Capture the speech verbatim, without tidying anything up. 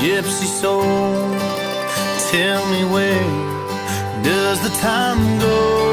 gypsy soul. Tell me, where does the time go?